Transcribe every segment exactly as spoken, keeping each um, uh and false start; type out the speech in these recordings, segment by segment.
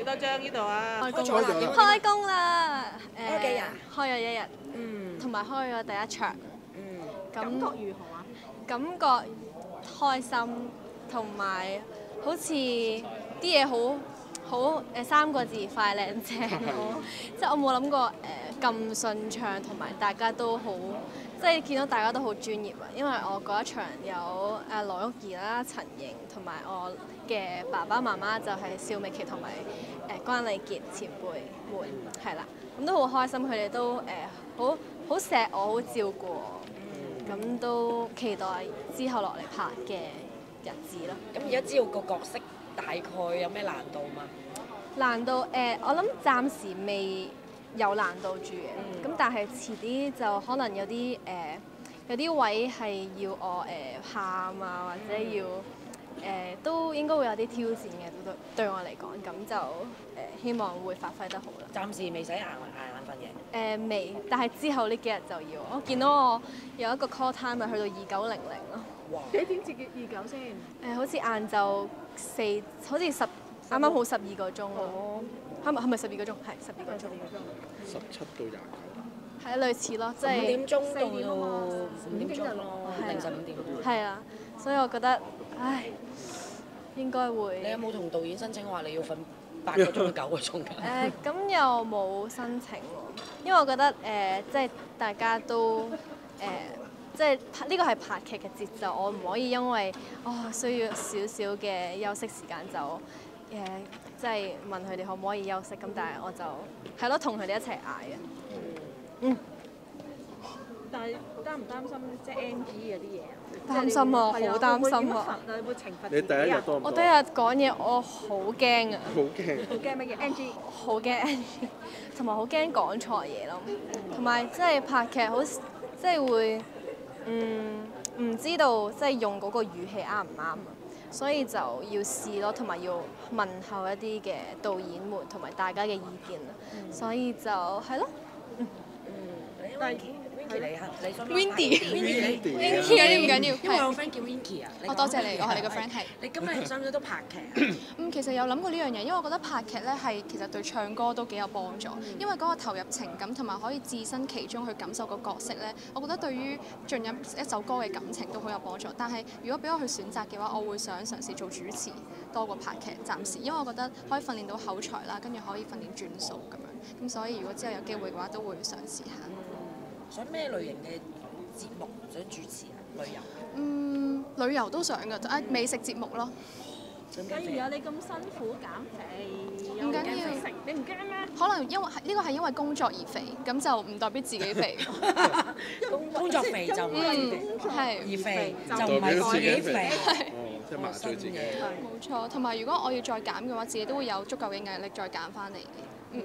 多張呢度啊？ 開工開咗啦開工啦！ 開幾日？ 開咗一日， 嗯同埋開咗第一場。 嗯， 感感覺如何啊？ 感覺開心，同埋好似啲嘢好好誒三個字快靚正咯。即係我冇諗過誒咁順暢，同埋大家都好，即係見到大家都好專業啊。因為我嗰一場有誒羅玉儀啦、陳瑩，同埋我嘅爸爸媽媽就係邵美琪同埋誒關禮傑前輩們，係啦，咁都好開心，佢哋都誒好好錫我，好照顧我。咁都期待之後落嚟拍嘅日子咯。 咁而家知道個角色大概有咩難度嘛？ 難度誒、呃，我諗暫時未有難度住嘅。咁、 嗯但係遲啲就可能有啲誒、呃，有啲位係要我誒喊、啊，或者要誒、呃、都應該會有啲挑戰嘅，對對我嚟講，咁就誒、呃、希望會發揮得好啦。 暫時未使捱捱眼瞓嘅。 誒、呃、未，但係之後呢幾日就要。我見到我有一個 call time 係去到二九零零咯。 哇！ 幾點至二九先？ 誒、好似晏晝四，好似十啱啱好十二個鐘咯。 哦， 係咪係咪十二個鐘？係十二個鐘。 鐘。 十七到廿九。 係類似咯，即五係點鐘四點啊嘛到五點鐘咯， 係啊凌晨五點。 係啊，所以我覺得，唉，應該你有會冇同導演申請話你要瞓八個鐘到九個鐘㗎？ 誒咁又冇申請喎，因為我覺得誒、即係大家都誒。即係呢個係拍劇嘅節奏，我唔可以因為哦需要少少嘅休息時間就誒、即係問佢哋可唔可以休息，咁但係我就係咯，同佢哋一齊捱嘅。嗯。 但係擔唔擔心即係 N G 嗰啲嘢啊？ 擔心啊即係你會好擔心啊！ 會點樣罰啊？會懲罰你第一日自己啊？ 多唔多？ 我第一日講嘢，我好驚啊！ 好驚。 好驚乜嘢 N G？ 好驚，同埋好驚講錯嘢咯，同埋即係拍劇好，即係會嗯唔知道即係用嗰個語氣啱唔啱啊，所以就要試咯，同埋要問候一啲嘅導演們同埋大家嘅意見啊，所以就係咯。 嗯， 但係 Winky 你係你想 Windy Winky Windy 緊要唔緊要？ 因為我係， friend 叫 Winky 啊。 我多謝你，我係你個 friend 係。 你今日想唔想都拍劇啊？ 嗯，其實有諗過呢樣嘢，因為我覺得拍劇咧係其實對唱歌都幾有幫助，因為嗰個投入情感同埋可以置身其中去感受個角色咧，我覺得對於進入一首歌嘅感情都好有幫助。但係如果俾我去選擇嘅話，我會想嘗試做主持多過拍劇，暫時，因為我覺得可以訓練到口才啦，跟住可以訓練轉數咁樣。咁所以如果之後有機會嘅話，都會嘗試下。 想咩類型嘅節目想主持啊？旅遊。 嗯，旅遊都想㗎，啊美食節目咯。 例如啊，你咁辛苦減肥， 唔緊要食，你唔驚咩？ 可能因為呢個係因為工作而肥，咁就唔代表自己肥。 工工作肥就唔係自己嗯，係而肥就唔代表係自己自己肥。 肥。哦，即係麻醉自己。 冇錯。同埋如果我要再減嘅話，自己都會有足夠嘅毅力再減翻嚟嘅。嗯。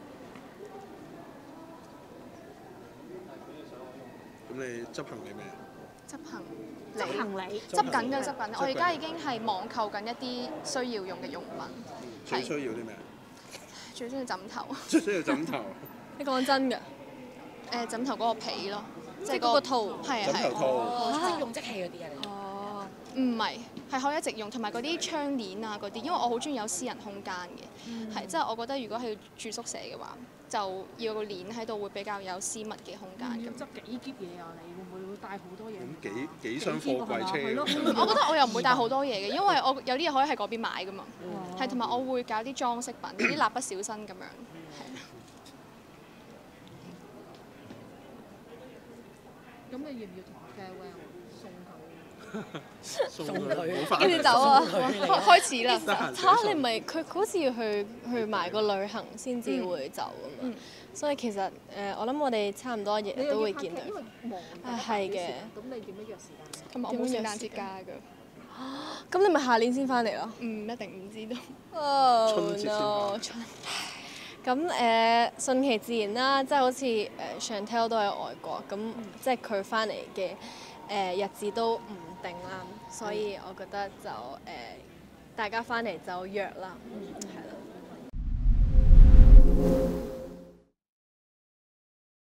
咁你執行李未啊？ 執行執行李。 執緊㗎，執緊。我而家已經係網購緊一啲需要用嘅用品， 最需要啲咩啊？ 最中意枕頭。 最需要枕頭。 你講真㗎？ 誒枕頭嗰個被咯，即即係係嗰個套。 係啊係啊。 枕頭套。 哦，即用即棄嗰啲啊？你哦。 唔係，係可以一直用，同埋嗰啲窗簾啊嗰啲，因為我好中意有私人空間嘅，係即係我覺得如果係住宿舍嘅話，就要個簾喺度會比較有私密嘅空間咁。 要執幾篋嘢啊？你會唔會會帶好多嘢？ 咁幾幾箱貨櫃車係咯咁我覺得我又唔會帶好多嘢嘅，因為我有啲嘢可以喺嗰邊買噶嘛，係同埋我會搞啲裝飾品，有啲蠟筆小新咁樣，係啊。 咁你要唔要同 farewell 送佢？ 送佢，好快。 跟住走啊！ 開開始啦， 得閒嚇你唔係佢好似要去去埋個旅行先至會走啊嘛， 嗯所以其實誒、我諗我哋差唔多日日都會見到。 因為忙啊係嘅咁你點樣約時間？ 同埋我冇聖誕節假㗎， 咁你咪下年先翻嚟咯？ 唔一定唔知道。 哦春節先 no！ 返春咁誒順其自然啦，即係好似誒 Chantel 都喺外國，咁即係佢翻嚟嘅誒日子都唔定啦，所以我覺得就誒、大家翻嚟就約啦，係